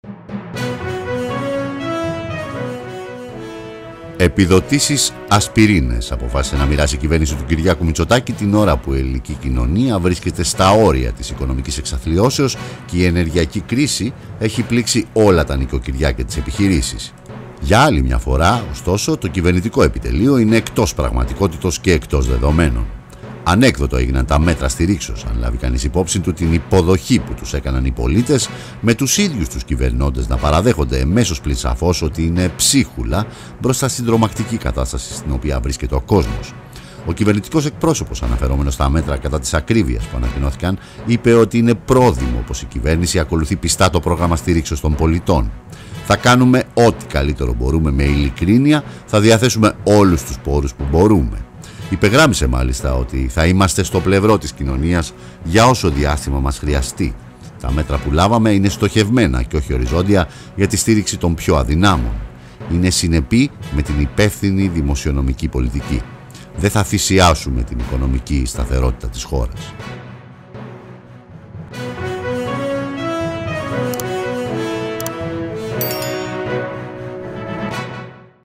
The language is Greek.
Επιδοτήσεις ασπιρίνες αποφάσισε να μοιράσει η κυβέρνηση του Κυριάκου Μητσοτάκη την ώρα που η ελληνική κοινωνία βρίσκεται στα όρια της οικονομικής εξαθλιώσεως και η ενεργειακή κρίση έχει πλήξει όλα τα νοικοκυριά και τις επιχειρήσεις. Για άλλη μια φορά, ωστόσο, το κυβερνητικό επιτελείο είναι εκτός πραγματικότητος και εκτός δεδομένων. Ανέκδοτο έγιναν τα μέτρα στηρίξεως, αν λάβει κανείς υπόψη του την υποδοχή που τους έκαναν οι πολίτες, με τους ίδιους τους κυβερνώντες να παραδέχονται εμέσως πλην σαφώς ότι είναι ψίχουλα μπροστά στην τρομακτική κατάσταση στην οποία βρίσκεται ο κόσμος. Ο κυβερνητικός εκπρόσωπος, αναφερόμενος στα μέτρα κατά της ακρίβειας που ανακοινώθηκαν, είπε ότι είναι πρόδειμο πως η κυβέρνηση ακολουθεί πιστά το πρόγραμμα στήριξης των πολιτών. Θα κάνουμε ό,τι καλύτερο μπορούμε με ειλικρίνεια, θα διαθέσουμε όλους τους πόρους που μπορούμε. Υπεγράμμισε μάλιστα ότι θα είμαστε στο πλευρό της κοινωνίας για όσο διάστημα μας χρειαστεί. Τα μέτρα που λάβαμε είναι στοχευμένα και όχι οριζόντια για τη στήριξη των πιο αδυνάμων. Είναι συνεπή με την υπεύθυνη δημοσιονομική πολιτική. Δεν θα θυσιάσουμε την οικονομική σταθερότητα της χώρας.